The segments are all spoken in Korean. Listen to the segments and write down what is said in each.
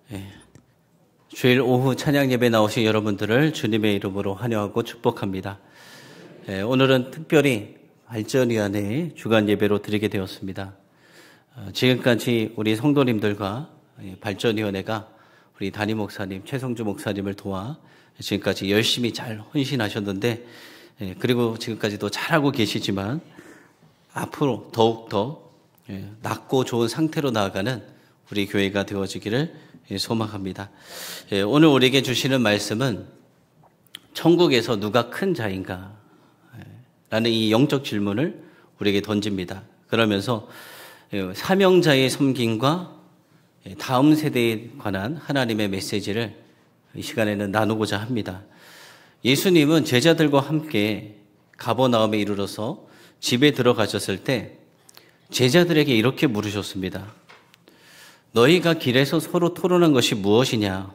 주일 오후 찬양 예배 나오신 여러분들을 주님의 이름으로 환영하고 축복합니다. 오늘은 특별히 발전위원회 주간 예배로 드리게 되었습니다. 지금까지 우리 성도님들과 발전위원회가 우리 담임 목사님, 최성주 목사님을 도와 지금까지 열심히 잘 헌신하셨는데, 그리고 지금까지도 잘하고 계시지만 앞으로 더욱더 낫고 좋은 상태로 나아가는 우리 교회가 되어지기를 소망합니다. 오늘 우리에게 주시는 말씀은 천국에서 누가 큰 자인가? 라는 이 영적 질문을 우리에게 던집니다. 그러면서 사명자의 섬김과 다음 세대에 관한 하나님의 메시지를 이 시간에는 나누고자 합니다. 예수님은 제자들과 함께 가버나움에 이르러서 집에 들어가셨을 때 제자들에게 이렇게 물으셨습니다. 너희가 길에서 서로 토론한 것이 무엇이냐?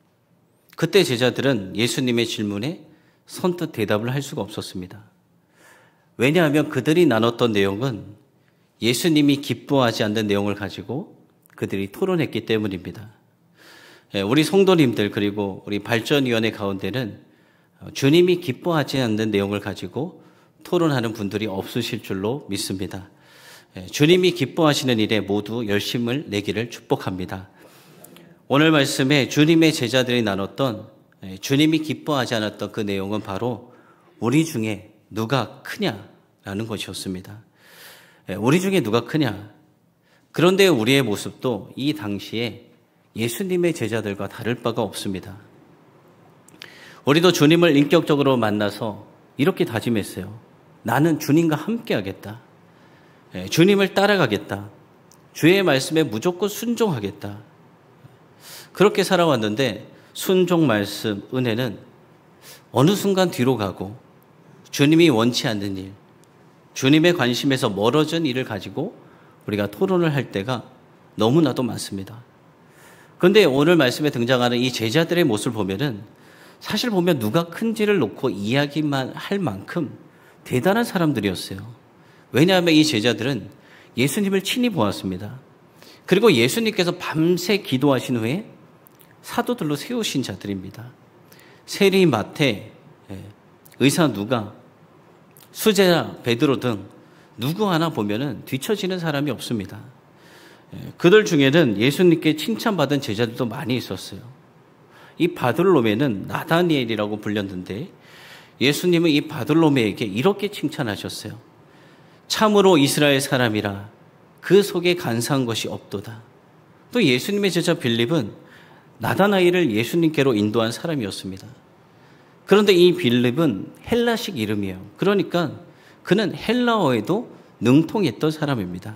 그때 제자들은 예수님의 질문에 선뜻 대답을 할 수가 없었습니다. 왜냐하면 그들이 나눴던 내용은 예수님이 기뻐하지 않는 내용을 가지고 그들이 토론했기 때문입니다. 우리 성도님들 그리고 우리 발전위원회 가운데는 주님이 기뻐하지 않는 내용을 가지고 토론하는 분들이 없으실 줄로 믿습니다. 주님이 기뻐하시는 일에 모두 열심을 내기를 축복합니다. 오늘 말씀에 주님의 제자들이 나눴던 주님이 기뻐하지 않았던 그 내용은 바로 우리 중에 누가 크냐라는 것이었습니다. 우리 중에 누가 크냐? 그런데 우리의 모습도 이 당시에 예수님의 제자들과 다를 바가 없습니다. 우리도 주님을 인격적으로 만나서 이렇게 다짐했어요. 나는 주님과 함께 하겠다. 주님을 따라가겠다. 주의 말씀에 무조건 순종하겠다. 그렇게 살아왔는데 순종 말씀, 은혜는 어느 순간 뒤로 가고 주님이 원치 않는 일, 주님의 관심에서 멀어진 일을 가지고 우리가 토론을 할 때가 너무나도 많습니다. 그런데 오늘 말씀에 등장하는 이 제자들의 모습을 보면은 사실 보면 누가 큰지를 놓고 이야기만 할 만큼 대단한 사람들이었어요. 왜냐하면 이 제자들은 예수님을 친히 보았습니다. 그리고 예수님께서 밤새 기도하신 후에 사도들로 세우신 자들입니다. 세리 마태, 의사 누가, 수제자 베드로 등 누구 하나 보면은 뒤처지는 사람이 없습니다. 그들 중에는 예수님께 칭찬받은 제자들도 많이 있었어요. 이 바들로메는 나다니엘이라고 불렸는데 예수님은 이 바들로메에게 이렇게 칭찬하셨어요. 참으로 이스라엘 사람이라 그 속에 간사한 것이 없도다. 또 예수님의 제자 빌립은 나다나엘을 예수님께로 인도한 사람이었습니다. 그런데 이 빌립은 헬라식 이름이에요. 그러니까 그는 헬라어에도 능통했던 사람입니다.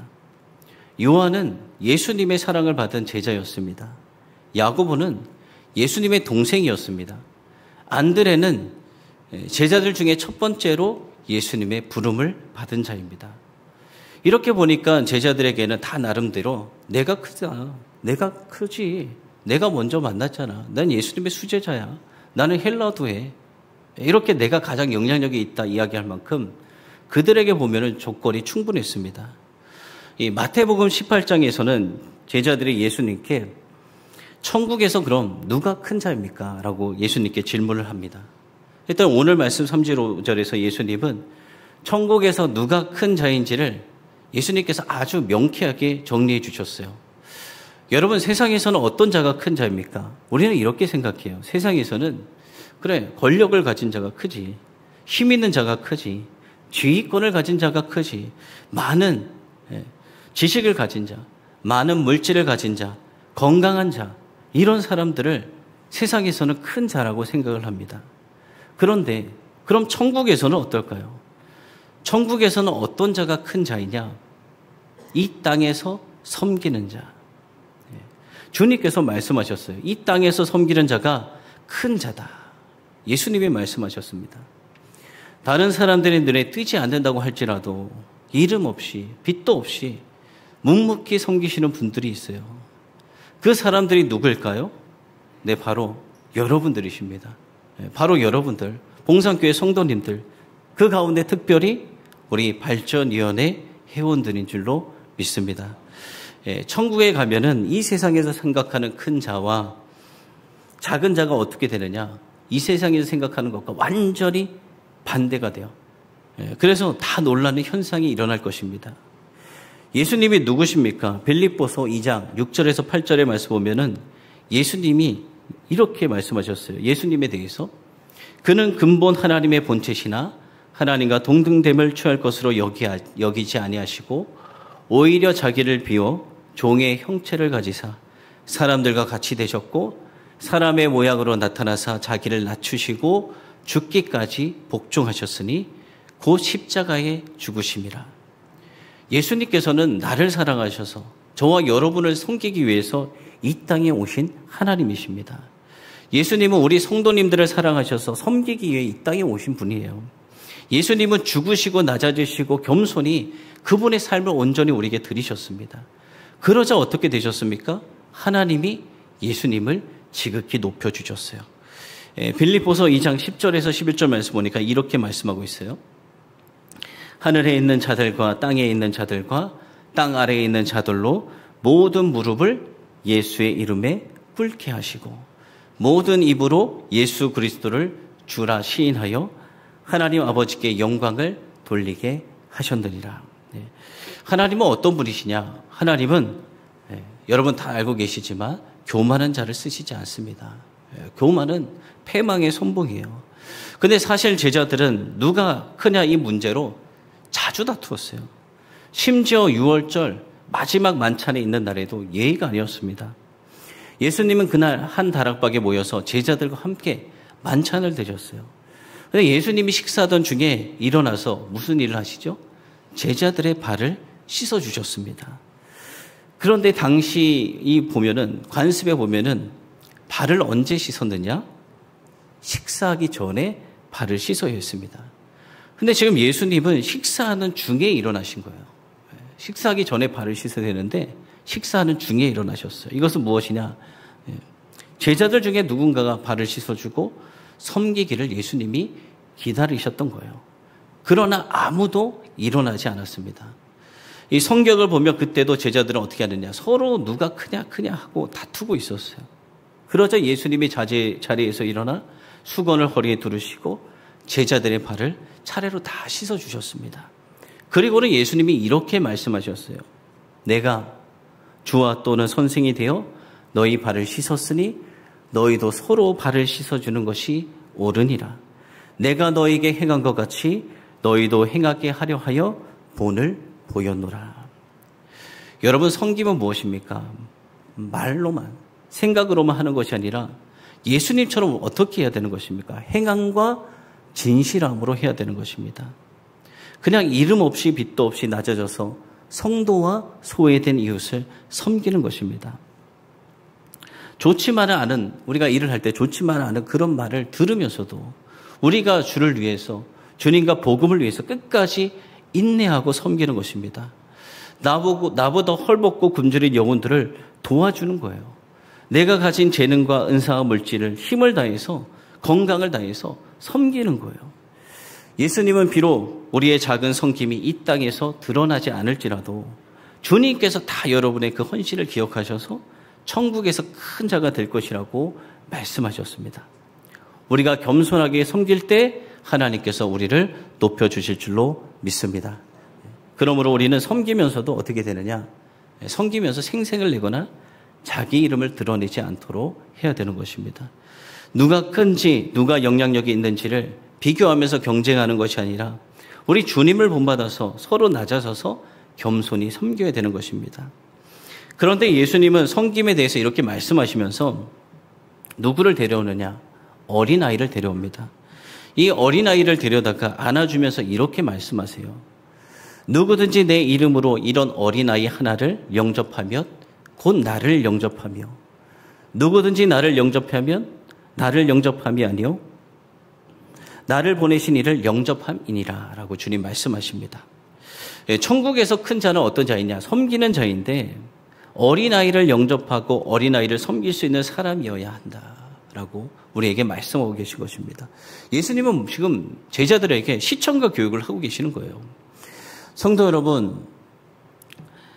요한은 예수님의 사랑을 받은 제자였습니다. 야고보는 예수님의 동생이었습니다. 안드레는 제자들 중에 첫 번째로 예수님의 부름을 받은 자입니다. 이렇게 보니까 제자들에게는 다 나름대로 내가 크다, 내가 크지, 내가 먼저 만났잖아, 난 예수님의 수제자야, 나는 헬라도 해, 이렇게 내가 가장 영향력이 있다 이야기할 만큼 그들에게 보면은 조건이 충분했습니다. 이 마태복음 18장에서는 제자들이 예수님께 천국에서 그럼 누가 큰 자입니까? 라고 예수님께 질문을 합니다. 일단 오늘 말씀 3절 5절에서 예수님은 천국에서 누가 큰 자인지를 예수님께서 아주 명쾌하게 정리해 주셨어요. 여러분, 세상에서는 어떤 자가 큰 자입니까? 우리는 이렇게 생각해요. 세상에서는 그래, 권력을 가진 자가 크지, 힘 있는 자가 크지, 지휘권을 가진 자가 크지, 많은 지식을 가진 자, 많은 물질을 가진 자, 건강한 자, 이런 사람들을 세상에서는 큰 자라고 생각을 합니다. 그런데 그럼 천국에서는 어떨까요? 천국에서는 어떤 자가 큰 자이냐? 이 땅에서 섬기는 자. 주님께서 말씀하셨어요. 이 땅에서 섬기는 자가 큰 자다. 예수님이 말씀하셨습니다. 다른 사람들의 눈에 띄지 않는다고 할지라도 이름 없이 빚도 없이 묵묵히 섬기시는 분들이 있어요. 그 사람들이 누구일까요? 네, 바로 여러분들이십니다. 바로 여러분들, 봉산교회 성도님들, 그 가운데 특별히 우리 발전위원회 회원들인 줄로 믿습니다. 천국에 가면은 이 세상에서 생각하는 큰 자와 작은 자가 어떻게 되느냐? 이 세상에서 생각하는 것과 완전히 반대가 돼요. 그래서 다 놀라는 현상이 일어날 것입니다. 예수님이 누구십니까? 빌립보서 2장 6절에서 8절의 말씀 보면은 예수님이 이렇게 말씀하셨어요. 예수님에 대해서 그는 근본 하나님의 본체시나 하나님과 동등됨을 취할 것으로 여기지 아니하시고 오히려 자기를 비워 종의 형체를 가지사 사람들과 같이 되셨고 사람의 모양으로 나타나사 자기를 낮추시고 죽기까지 복종하셨으니 곧 십자가에 죽으심이라. 예수님께서는 나를 사랑하셔서 저와 여러분을 섬기기 위해서 이 땅에 오신 하나님이십니다. 예수님은 우리 성도님들을 사랑하셔서 섬기기 위해 이 땅에 오신 분이에요. 예수님은 죽으시고 낮아지시고 겸손히 그분의 삶을 온전히 우리에게 드리셨습니다. 그러자 어떻게 되셨습니까? 하나님이 예수님을 지극히 높여주셨어요. 빌립보서 2장 10절에서 11절 말씀 보니까 이렇게 말씀하고 있어요. 하늘에 있는 자들과 땅에 있는 자들과 땅 아래에 있는 자들로 모든 무릎을 예수의 이름에 꿇게 하시고 모든 입으로 예수 그리스도를 주라 시인하여 하나님 아버지께 영광을 돌리게 하셨느니라. 하나님은 어떤 분이시냐? 하나님은 여러분 다 알고 계시지만 교만한 자를 쓰시지 않습니다. 교만은 패망의 선봉이에요. 근데 사실 제자들은 누가 크냐 이 문제로 자주 다투었어요. 심지어 6월절 마지막 만찬에 있는 날에도 예의가 아니었습니다. 예수님은 그날 한 다락방에 모여서 제자들과 함께 만찬을 드셨어요. 근데 예수님이 식사하던 중에 일어나서 무슨 일을 하시죠? 제자들의 발을 씻어주셨습니다. 그런데 당시 이 보면은, 관습에 보면은 발을 언제 씻었느냐? 식사하기 전에 발을 씻어야 했습니다. 근데 지금 예수님은 식사하는 중에 일어나신 거예요. 식사하기 전에 발을 씻어야 되는데 식사하는 중에 일어나셨어요. 이것은 무엇이냐? 제자들 중에 누군가가 발을 씻어주고 섬기기를 예수님이 기다리셨던 거예요. 그러나 아무도 일어나지 않았습니다. 이 성경을 보면 그때도 제자들은 어떻게 하느냐? 서로 누가 크냐 하고 다투고 있었어요. 그러자 예수님이 자리에서 일어나 수건을 허리에 두르시고 제자들의 발을 차례로 다 씻어주셨습니다. 그리고는 예수님이 이렇게 말씀하셨어요. 내가 주와 또는 선생이 되어 너희 발을 씻었으니 너희도 서로 발을 씻어주는 것이 옳으니라. 내가 너희에게 행한 것 같이 너희도 행하게 하려 하여 본을 보였노라. 여러분, 섬김은 무엇입니까? 말로만, 생각으로만 하는 것이 아니라 예수님처럼 어떻게 해야 되는 것입니까? 행함과 진실함으로 해야 되는 것입니다. 그냥 이름 없이 빚도 없이 낮아져서 성도와 소외된 이웃을 섬기는 것입니다. 좋지만은 않은, 우리가 일을 할 때 좋지만은 않은 그런 말을 들으면서도 우리가 주를 위해서, 주님과 복음을 위해서 끝까지 인내하고 섬기는 것입니다. 나보다 헐벗고 굶주린 영혼들을 도와주는 거예요. 내가 가진 재능과 은사와 물질을 힘을 다해서, 건강을 다해서 섬기는 거예요. 예수님은 비록 우리의 작은 섬김이 이 땅에서 드러나지 않을지라도 주님께서 다 여러분의 그 헌신을 기억하셔서 천국에서 큰 자가 될 것이라고 말씀하셨습니다. 우리가 겸손하게 섬길 때 하나님께서 우리를 높여주실 줄로 믿습니다. 그러므로 우리는 섬기면서도 어떻게 되느냐? 섬기면서 생색을 내거나 자기 이름을 드러내지 않도록 해야 되는 것입니다. 누가 큰지, 누가 영향력이 있는지를 비교하면서 경쟁하는 것이 아니라 우리 주님을 본받아서 서로 낮아서서 겸손히 섬겨야 되는 것입니다. 그런데 예수님은 섬김에 대해서 이렇게 말씀하시면서 누구를 데려오느냐? 어린아이를 데려옵니다. 이 어린아이를 데려다가 안아주면서 이렇게 말씀하세요. 누구든지 내 이름으로 이런 어린아이 하나를 영접하면 곧 나를 영접하며 누구든지 나를 영접하면 나를 영접함이 아니요 나를 보내신 이를 영접함이니라 라고 주님 말씀하십니다. 천국에서 큰 자는 어떤 자이냐? 섬기는 자인데 어린아이를 영접하고 어린아이를 섬길 수 있는 사람이어야 한다라고 우리에게 말씀하고 계신 것입니다. 예수님은 지금 제자들에게 시청과 교육을 하고 계시는 거예요. 성도 여러분,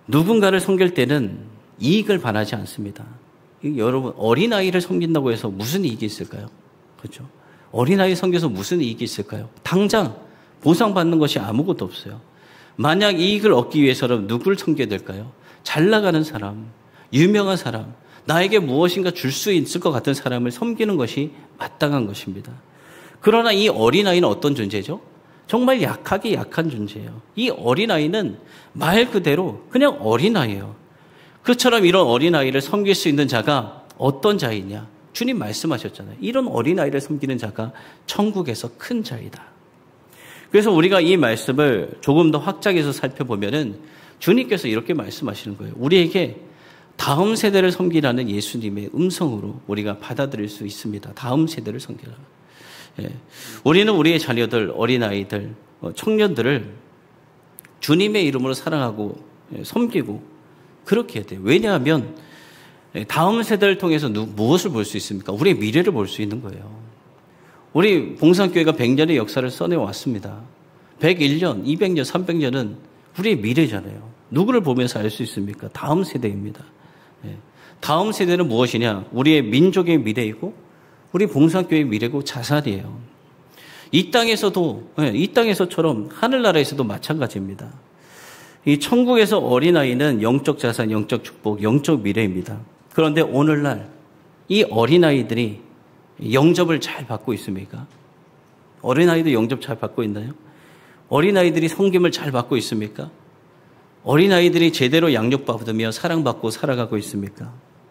누군가를 섬길 때는 이익을 바라지 않습니다. 여러분, 어린아이를 섬긴다고 해서 무슨 이익이 있을까요? 그렇죠? 어린아이 섬겨서 무슨 이익이 있을까요? 당장 보상받는 것이 아무것도 없어요. 만약 이익을 얻기 위해서는 누구를 섬겨야 될까요? 잘 나가는 사람, 유명한 사람, 나에게 무엇인가 줄 수 있을 것 같은 사람을 섬기는 것이 마땅한 것입니다. 그러나 이 어린아이는 어떤 존재죠? 정말 약하게 약한 존재예요. 이 어린아이는 말 그대로 그냥 어린아이예요. 그처럼 이런 어린아이를 섬길 수 있는 자가 어떤 자이냐? 주님 말씀하셨잖아요. 이런 어린아이를 섬기는 자가 천국에서 큰 자이다. 그래서 우리가 이 말씀을 조금 더 확장해서 살펴보면은 주님께서 이렇게 말씀하시는 거예요. 우리에게 다음 세대를 섬기라는 예수님의 음성으로 우리가 받아들일 수 있습니다. 다음 세대를 섬기라. 우리는 우리의 자녀들, 어린아이들, 청년들을 주님의 이름으로 사랑하고 섬기고 그렇게 해야 돼요. 왜냐하면 다음 세대를 통해서 무엇을 볼 수 있습니까? 우리의 미래를 볼 수 있는 거예요. 우리 봉산교회가 100년의 역사를 써내왔습니다. 101년, 200년, 300년은 우리의 미래잖아요. 누구를 보면서 알 수 있습니까? 다음 세대입니다. 다음 세대는 무엇이냐? 우리의 민족의 미래이고 우리 봉산교회의 미래고 자산이에요. 이 땅에서처럼 하늘나라에서도 마찬가지입니다. 이 천국에서 어린아이는 영적 자산, 영적 축복, 영적 미래입니다. 그런데 오늘날 이 어린아이들이 영접을 잘 받고 있습니까? 어린아이도 영접 잘 받고 있나요? 어린아이들이 섬김을 잘 받고 있습니까? 어린아이들이 제대로 양육받으며 사랑받고 살아가고 있습니까?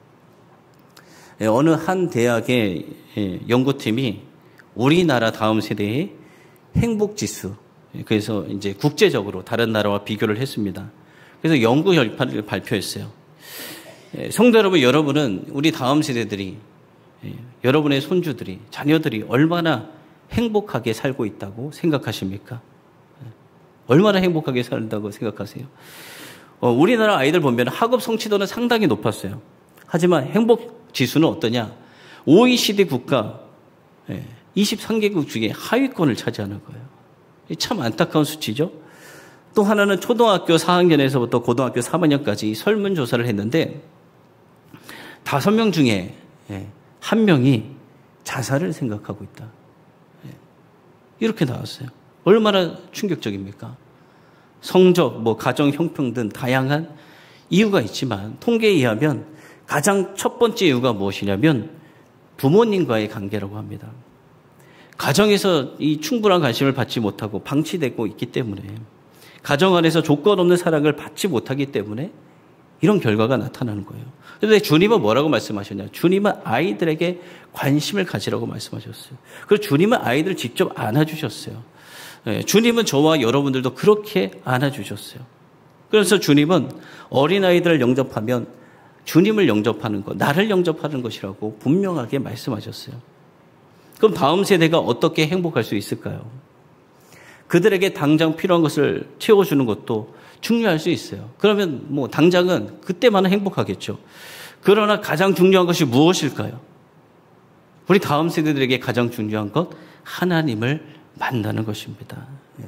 어느 한 대학의 연구팀이 우리나라 다음 세대의 행복지수, 그래서 이제 국제적으로 다른 나라와 비교를 했습니다. 그래서 연구 결과를 발표했어요. 성도 여러분, 여러분은 우리 다음 세대들이, 여러분의 손주들이, 자녀들이 얼마나 행복하게 살고 있다고 생각하십니까? 얼마나 행복하게 산다고 생각하세요? 우리나라 아이들 보면 학업 성취도는 상당히 높았어요. 하지만 행복 지수는 어떠냐? OECD 국가 23개국 중에 하위권을 차지하는 거예요. 참 안타까운 수치죠. 또 하나는 초등학교 4학년에서부터 고등학교 3학년까지 설문조사를 했는데 5명 중에 1명이 자살을 생각하고 있다. 이렇게 나왔어요. 얼마나 충격적입니까? 성적, 가정 형평 등 다양한 이유가 있지만 통계에 의하면 가장 첫 번째 이유가 무엇이냐면 부모님과의 관계라고 합니다. 가정에서 이 충분한 관심을 받지 못하고 방치되고 있기 때문에, 가정 안에서 조건 없는 사랑을 받지 못하기 때문에 이런 결과가 나타나는 거예요. 그런데 주님은 뭐라고 말씀하셨냐? 주님은 아이들에게 관심을 가지라고 말씀하셨어요. 그리고 주님은 아이들을 직접 안아주셨어요. 주님은 저와 여러분들도 그렇게 안아주셨어요. 그래서 주님은 어린아이들을 영접하면 주님을 영접하는 것, 나를 영접하는 것이라고 분명하게 말씀하셨어요. 그럼 다음 세대가 어떻게 행복할 수 있을까요? 그들에게 당장 필요한 것을 채워주는 것도 중요할 수 있어요. 그러면 당장은 그때만은 행복하겠죠. 그러나 가장 중요한 것이 무엇일까요? 우리 다음 세대들에게 가장 중요한 것, 하나님을 만나는 것입니다.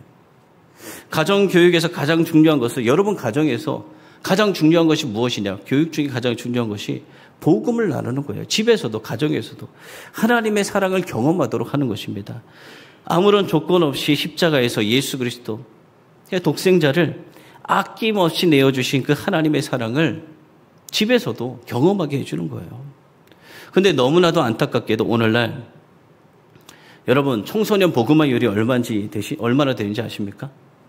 가정교육에서 가장 중요한 것은, 여러분 가정에서 가장 중요한 것이 무엇이냐? 교육 중에 가장 중요한 것이 복음을 나누는 거예요. 집에서도 가정에서도 하나님의 사랑을 경험하도록 하는 것입니다. 아무런 조건 없이 십자가에서 예수 그리스도 독생자를 아낌없이 내어주신 그 하나님의 사랑을 집에서도 경험하게 해주는 거예요. 그런데 너무나도 안타깝게도 오늘날 여러분 청소년 복음화율이 얼마나 되는지 아십니까?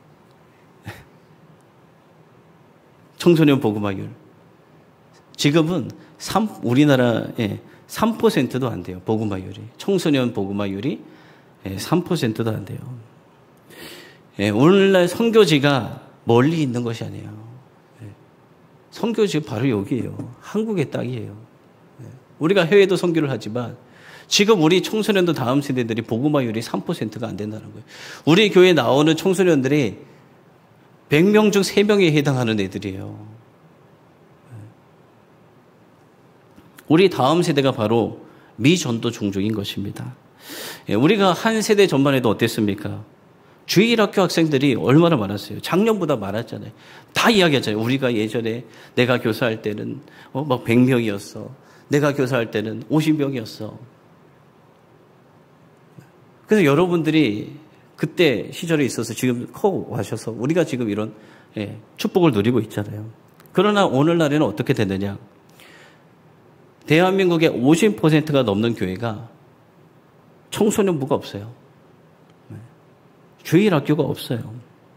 청소년 복음화율. 지금은 우리나라에 3%도 안 돼요. 복음화율이. 청소년 복음화율이 3%도 안 돼요. 오늘날 선교지가 멀리 있는 것이 아니에요. 선교지가 바로 여기예요. 한국의 땅이에요. 우리가 해외도 선교를 하지만 지금 우리 청소년도 다음 세대들이 복음화율이 3%가 안 된다는 거예요. 우리 교회에 나오는 청소년들이 100명 중 3명에 해당하는 애들이에요. 우리 다음 세대가 바로 미전도 종족인 것입니다. 우리가 한 세대 전반에도 어땠습니까? 주일학교 학생들이 얼마나 많았어요. 작년보다 많았잖아요. 다 이야기하잖아요. 우리가 예전에 내가 교사할 때는 막 100명이었어. 내가 교사할 때는 50명이었어. 그래서 여러분들이 그때 시절에 있어서 지금 커 와셔서 우리가 지금 이런 축복을 누리고 있잖아요. 그러나 오늘날에는 어떻게 되느냐. 대한민국의 50%가 넘는 교회가 청소년부가 없어요. 주일학교가 없어요.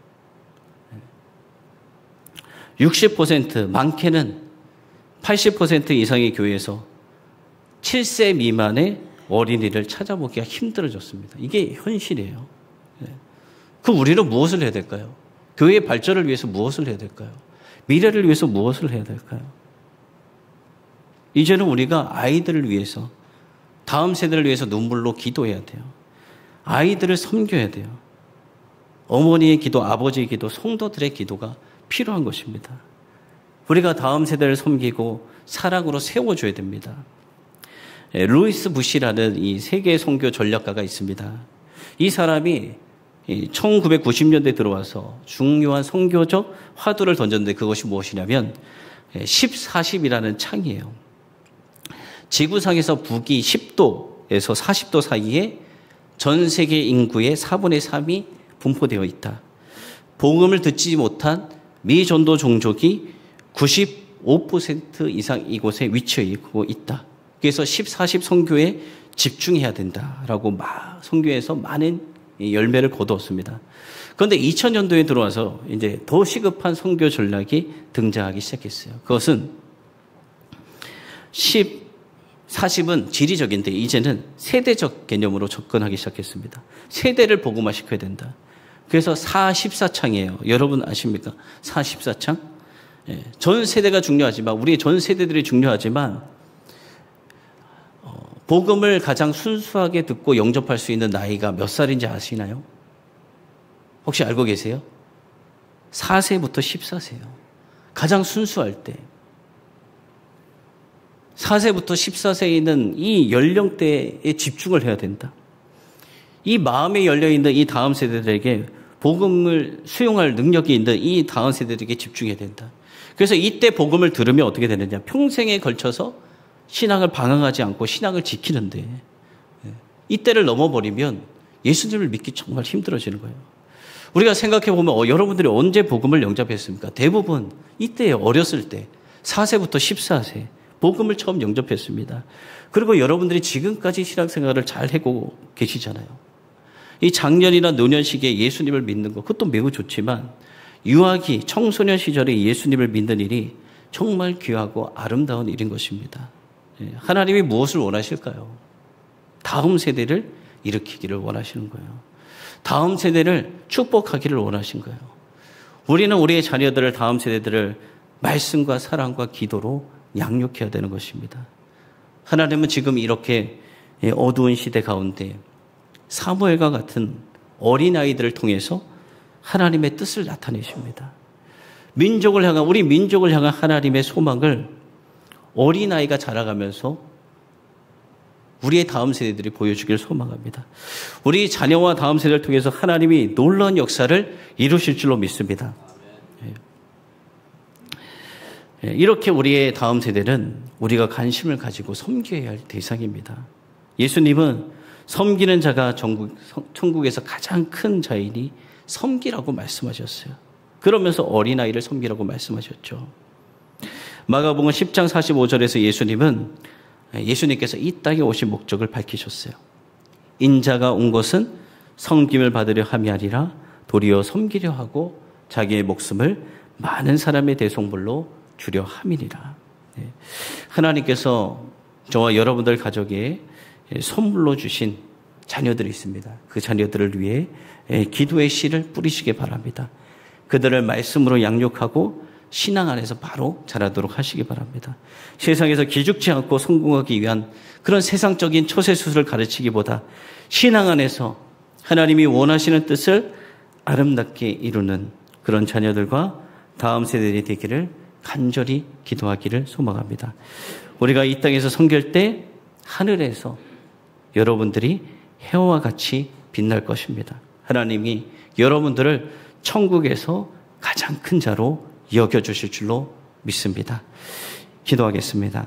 60% 많게는 80% 이상의 교회에서 7세 미만의 어린이를 찾아보기가 힘들어졌습니다. 이게 현실이에요. 그럼 우리는 무엇을 해야 될까요? 교회의 발전을 위해서 무엇을 해야 될까요? 미래를 위해서 무엇을 해야 될까요? 이제는 우리가 아이들을 위해서, 다음 세대를 위해서 눈물로 기도해야 돼요. 아이들을 섬겨야 돼요. 어머니의 기도, 아버지의 기도, 성도들의 기도가 필요한 것입니다. 우리가 다음 세대를 섬기고 사랑으로 세워줘야 됩니다. 루이스 부시라는 이 세계 선교 전략가가 있습니다. 이 사람이 1990년대에 들어와서 중요한 선교적 화두를 던졌는데 그것이 무엇이냐면 10-40이라는 창이에요. 지구상에서 북위 10도에서 40도 사이에 전 세계 인구의 4분의 3이 분포되어 있다. 복음을 듣지 못한 미전도 종족이 95% 이상 이곳에 위치하고 있다. 그래서 10-40 선교에 집중해야 된다라고 선교에서 많은 열매를 거두었습니다. 그런데 2000년도에 들어와서 이제 더 시급한 선교 전략이 등장하기 시작했어요. 그것은 40은 지리적인데 이제는 세대적 개념으로 접근하기 시작했습니다. 세대를 복음화시켜야 된다. 그래서 4-14창이에요. 여러분 아십니까? 4-14창? 전 세대가 중요하지만 우리의 전 세대들이 중요하지만 복음을 가장 순수하게 듣고 영접할 수 있는 나이가 몇 살인지 아시나요? 혹시 알고 계세요? 4세부터 14세요. 가장 순수할 때. 4세부터 14세에 있는 이 연령대에 집중을 해야 된다. 이 마음에 열려있는 이 다음 세대들에게 복음을 수용할 능력이 있는 이 다음 세대들에게 집중해야 된다. 그래서 이때 복음을 들으면 어떻게 되느냐. 평생에 걸쳐서 신앙을 방황하지 않고 신앙을 지키는데 이때를 넘어버리면 예수님을 믿기 정말 힘들어지는 거예요. 우리가 생각해보면 여러분들이 언제 복음을 영접했습니까? 대부분 이때 어렸을 때 4세부터 14세 복음을 처음 영접했습니다. 그리고 여러분들이 지금까지 신앙생활을 잘 해고 계시잖아요. 이 작년이나 노년 시기에 예수님을 믿는 것 그것도 매우 좋지만 유아기 청소년 시절에 예수님을 믿는 일이 정말 귀하고 아름다운 일인 것입니다. 하나님이 무엇을 원하실까요? 다음 세대를 일으키기를 원하시는 거예요. 다음 세대를 축복하기를 원하신 거예요. 우리는 우리의 자녀들을 다음 세대들을 말씀과 사랑과 기도로 양육해야 되는 것입니다. 하나님은 지금 이렇게 어두운 시대 가운데 사무엘과 같은 어린아이들을 통해서 하나님의 뜻을 나타내십니다. 우리 민족을 향한 하나님의 소망을 어린아이가 자라가면서 우리의 다음 세대들이 보여주길 소망합니다. 우리 자녀와 다음 세대를 통해서 하나님이 놀라운 역사를 이루실 줄로 믿습니다. 이렇게 우리의 다음 세대는 우리가 관심을 가지고 섬겨야 할 대상입니다. 예수님은 섬기는 자가 천국에서 가장 큰 자이니 섬기라고 말씀하셨어요. 그러면서 어린아이를 섬기라고 말씀하셨죠. 마가복음 10장 45절에서 예수님께서 이 땅에 오신 목적을 밝히셨어요. 인자가 온 것은 섬김을 받으려 함이 아니라 도리어 섬기려 하고 자기의 목숨을 많은 사람의 대속물로 주려 함이니라. 하나님께서 저와 여러분들 가족에 선물로 주신 자녀들이 있습니다. 그 자녀들을 위해 기도의 씨를 뿌리시기 바랍니다. 그들을 말씀으로 양육하고 신앙 안에서 바로 자라도록 하시기 바랍니다. 세상에서 기죽지 않고 성공하기 위한 그런 세상적인 처세수술을 가르치기보다 신앙 안에서 하나님이 원하시는 뜻을 아름답게 이루는 그런 자녀들과 다음 세대들이 되기를 간절히 기도하기를 소망합니다. 우리가 이 땅에서 섬길 때 하늘에서 여러분들이 해와 같이 빛날 것입니다. 하나님이 여러분들을 천국에서 가장 큰 자로 여겨주실 줄로 믿습니다. 기도하겠습니다.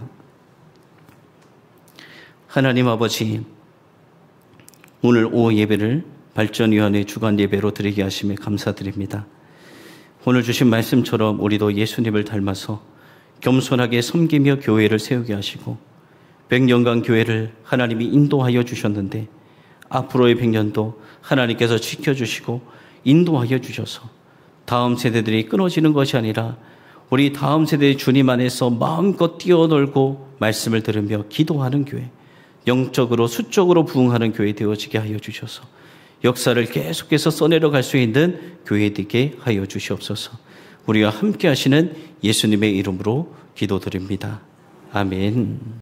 하나님 아버지, 오늘 오후 예배를 발전위원회 주간 예배로 드리게 하심에 감사드립니다. 오늘 주신 말씀처럼 우리도 예수님을 닮아서 겸손하게 섬기며 교회를 세우게 하시고 100년간 교회를 하나님이 인도하여 주셨는데 앞으로의 100년도 하나님께서 지켜주시고 인도하여 주셔서 다음 세대들이 끊어지는 것이 아니라 우리 다음 세대의 주님 안에서 마음껏 뛰어놀고 말씀을 들으며 기도하는 교회, 영적으로 수적으로 부흥하는 교회 되어지게 하여 주셔서 역사를 계속해서 써내려 갈 수 있는 교회 되게 하여 주시옵소서. 우리와 함께 하시는 예수님의 이름으로 기도드립니다. 아멘.